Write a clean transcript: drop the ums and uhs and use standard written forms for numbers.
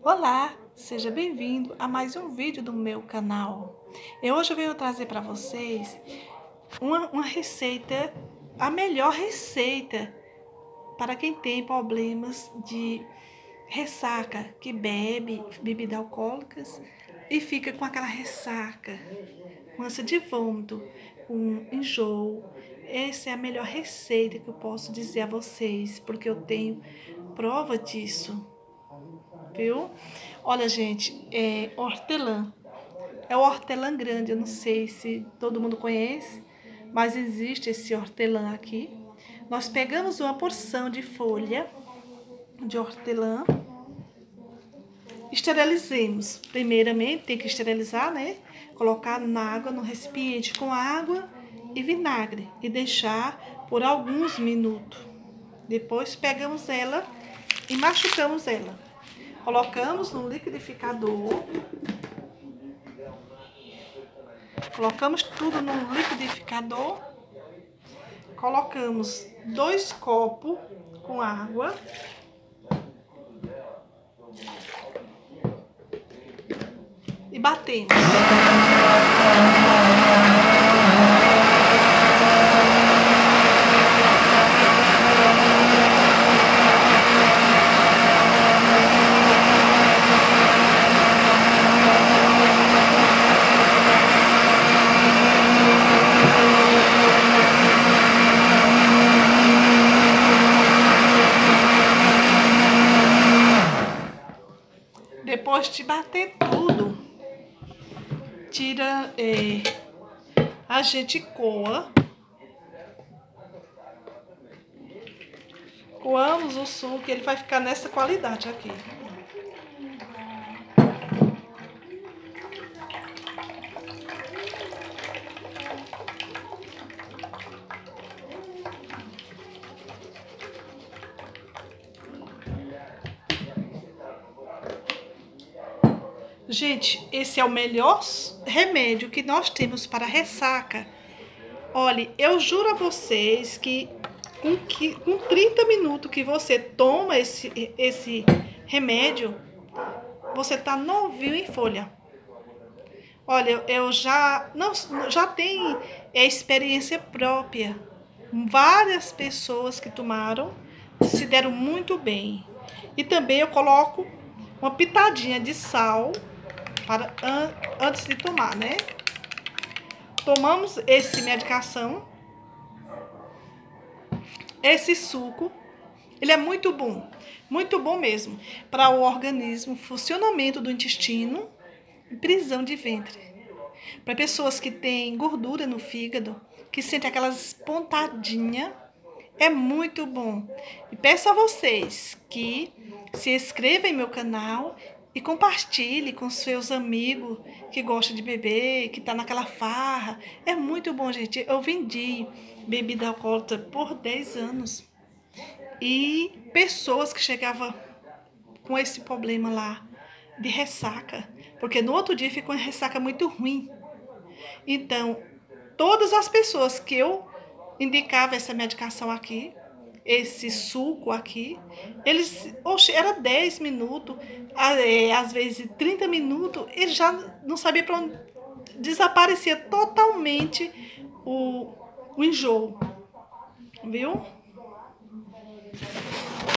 Olá, seja bem-vindo a mais um vídeo do meu canal. Hoje eu venho trazer para vocês uma receita, a melhor receita para quem tem problemas de ressaca, que bebe bebidas alcoólicas e fica com aquela ressaca, com ânsia de vômito, com enjoo. Essa é a melhor receita que eu posso dizer a vocês, porque eu tenho prova disso. Viu? Olha, gente, é hortelã. É o hortelã grande, eu não sei se todo mundo conhece, mas existe esse hortelã aqui. Nós pegamos uma porção de folha de hortelã, esterilizemos. Primeiramente, tem que esterilizar, né? Colocar na água, no recipiente com água e vinagre e deixar por alguns minutos. Depois pegamos ela e machucamos ela. Colocamos no liquidificador. Colocamos tudo no liquidificador. Colocamos 2 copos com água. E batemos. Depois de bater tudo, a gente coamos o suco, ele vai ficar nessa qualidade aqui. Gente, esse é o melhor remédio que nós temos para ressaca. Olha, eu juro a vocês que com 30 minutos que você toma esse remédio, você tá novinho em folha. Olha, eu já tenho experiência própria. Várias pessoas que tomaram se deram muito bem. E também eu coloco uma pitadinha de sal antes de tomar, né? Tomamos essa medicação, esse suco, ele é muito bom mesmo, para o organismo, funcionamento do intestino e prisão de ventre. Para pessoas que têm gordura no fígado, que sentem aquelas pontadinhas, é muito bom. E peço a vocês que se inscrevam em meu canal e compartilhe com seus amigos que gostam de beber, que tá naquela farra. É muito bom, gente. Eu vendi bebida alcoólica por 10 anos. E pessoas que chegavam com esse problema lá de ressaca. Porque no outro dia ficou uma ressaca muito ruim. Então, todas as pessoas que eu indicava essa medicação aqui, esse suco aqui, era 10 minutos, às vezes 30 minutos, ele já não sabia para onde, desaparecia totalmente o enjoo, viu?